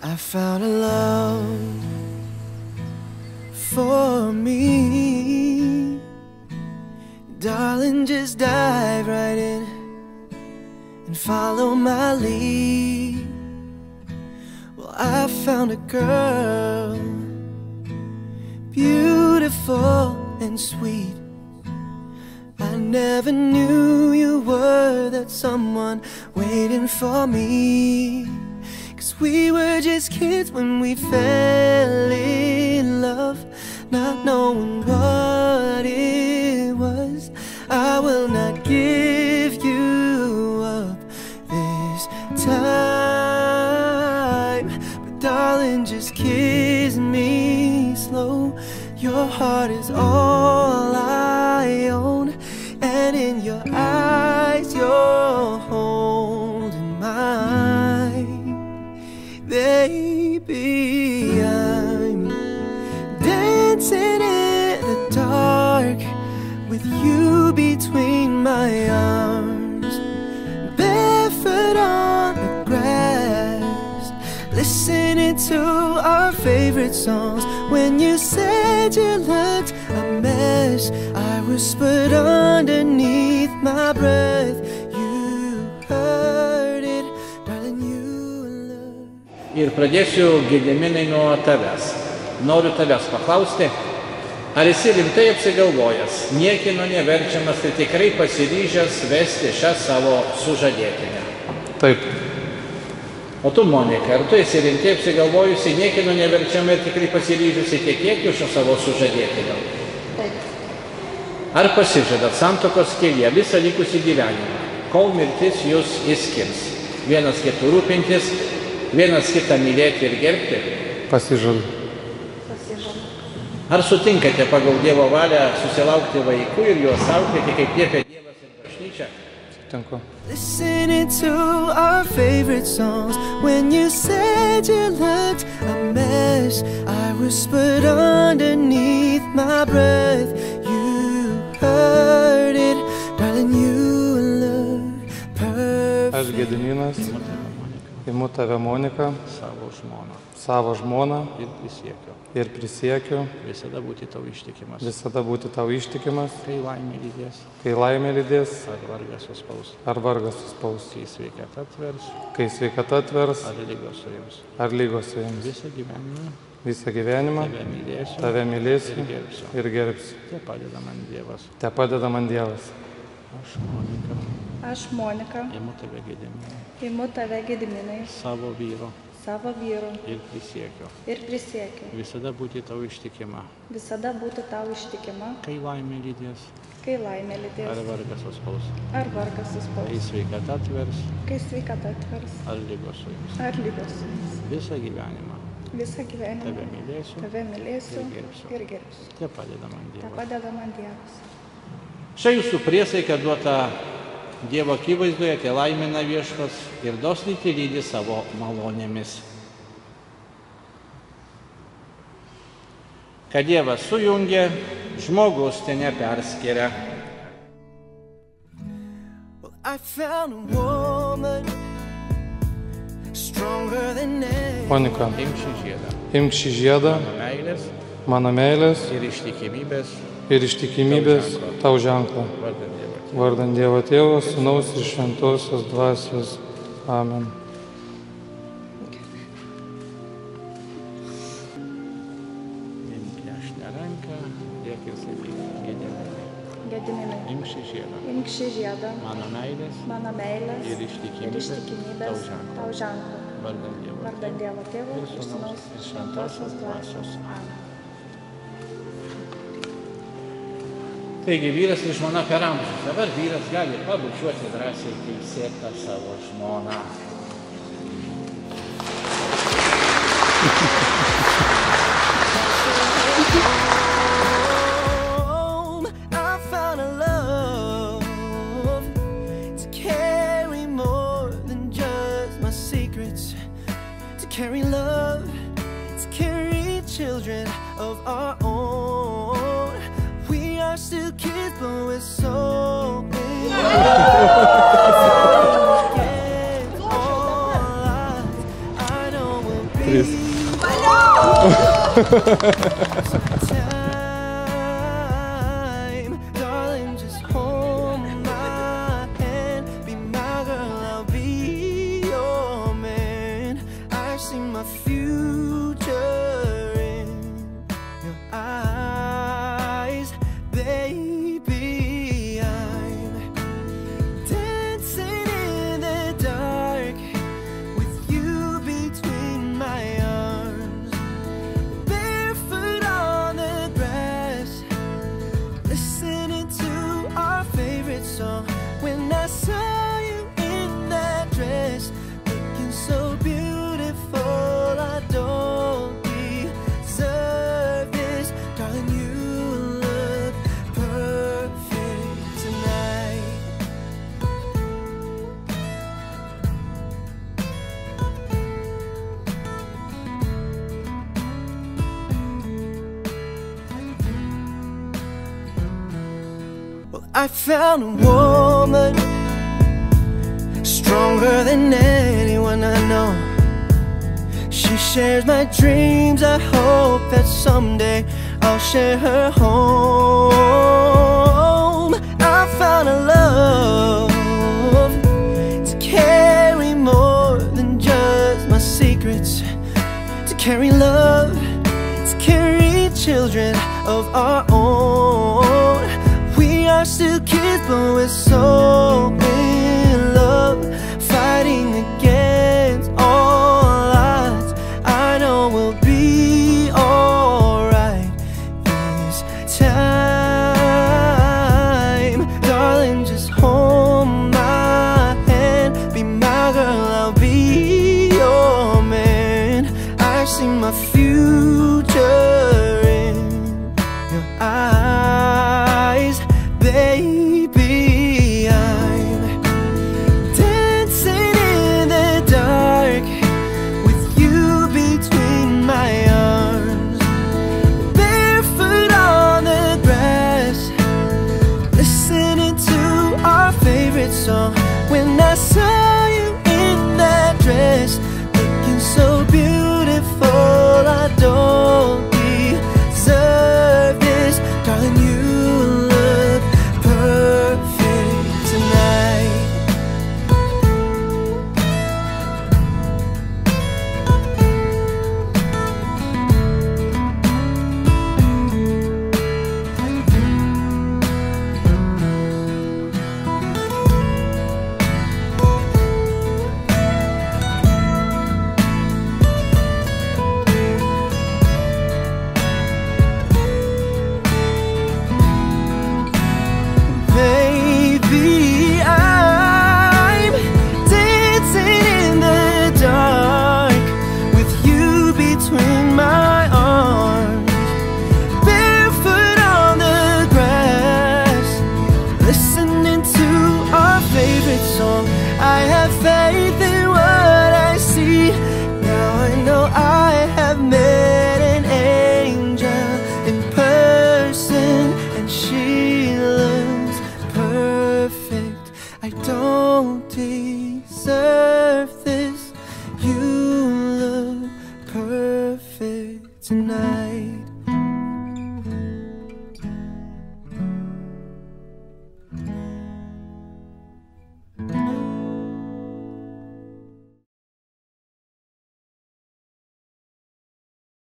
I found a love for me. Darling, just dive right in and follow my lead. Well, I found a girl, beautiful and sweet. I never knew you were that someone waiting for me. 'Cause we were just kids when we fell in love, not knowing what it was. I will not give you up this time, but darling, just kiss me slow. Your heart is all I own, and in your eyes you're holding mine. Baby, I'm dancing in the dark with you between my arms, barefoot on the grass, listening to our favorite songs. When you said you looked a mess, I whispered underneath my breath, you heard it, darling, you love. Ir pradėsiu, Gediminai, nuo tavęs. Noriu tavęs paklausti, ar esi rimtai apsigalvojęs, niekieno neverčiamas ir tikrai pasiryžęs vesti šią savo sužadėtinę? Taip. O tu, Monika, ar tu esi rimtai apsigalvojusi, niekieno neverčiama ir tikrai pasiryžusi tekėti už savo sužadėtinę? Taip. Ar pasižadat santuokos kelyje visą likusį gyvenimą, kol mirtis jūs išskirs, vienas kitų rūpintis, vienas kitą mylėti ir gerbti? Pasižadu. Pasižadu. Ar sutinkate pagal Dievo valią susilaukti vaikų ir juos auklėti, kaip liepia Dievas ir bažnyčia? Sutinku. Listening to our favorite songs. When you said you looked a mess, I whispered underneath my breath, you heard it, darling, you look perfect. Aš, Gediminas, imu tave, Monika, savo žmoną ir prisiekiu visada būti tau ištikimas, kai laimė lydės, ar vargas suspaus, kai sveikata atvers, ar lygos suims. Visą gyvenimą tave mylėsiu ir gerbsiu. Te padeda man Dievas. Aš, Monika, imu tave, Gediminai, savo vyru ir prisiekiu Visada būti tau ištikima, kai laimė lydės, ar vargas suspaus, kai sveikata atvers, ar lygos suims. Visą gyvenimą tave mylėsiu ir gerbsiu. Te padeda man Dievas. Šia jūsų priesaika duota Dievo akivaizdoje, te laimina Viešpats ir dosniai te lydi savo malonėmis. Kad Dievas sujungia, žmogus te neperskiria. Monika, imk šį žiedą, mano meilės ir ištikimybės tau ženklą. Vardant Dievo Tėvo, Sūnaus ir Šventosios Dvasios. Amen. Gediminai, imk šį žiedą, mano meilės ir ištikimybės tau ženklą. Vardant Dievo Tėvo ir Sūnaus ir Šventosios Dvasios. Amen. Taigi vyras ir žmona per amžius. Dabar vyras gali pabučiuoti drąsiai teisėtą savo žmoną. I found a love to carry more than just my secrets, to carry love, to carry children of our own. We are still kids, but we're so big. I know we'll be Darling, just hold my hand. Be my girl, I'll be your man. I see my future in your eyes, baby. I'm dancing in the dark with you between my arms, barefoot on the grass, listening to our favorite song. When I saw you in that dress, looking so beautiful, I don't deserve this. Darling, you look perfect tonight. Well, I found a woman stronger than anyone I know. She shares my dreams. I hope that someday I'll share her home. I found a love to carry more than just my secrets, to carry love, to carry children of our own. We are still kids, but we're so in love, fighting against all odds. I know we'll be alright this time. Darling, just hold my hand. Be my girl, I'll be your man. I see my future in your eyes, baby.